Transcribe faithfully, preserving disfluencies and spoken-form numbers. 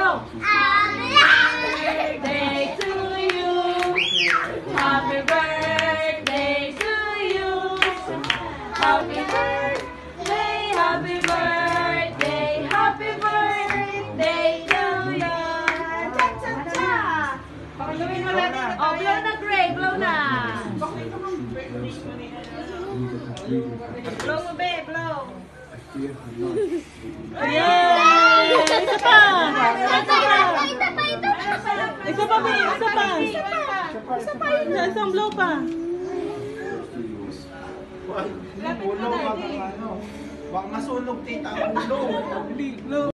blow. Happy birthday to you. Happy birthday to you. Happy birthday, happy birthday, happy birthday to you. Cha-cha-cha. Pakalawin mo natin. Oh, blow na, Gray. Blow na. Blow mo, be. Blow. Yay! Isa pa! Isa pa! Isa pa, be. Isa pa. Isa pa. Isang blow pa. Ulo, baka ano, baka masunog tita, ulo.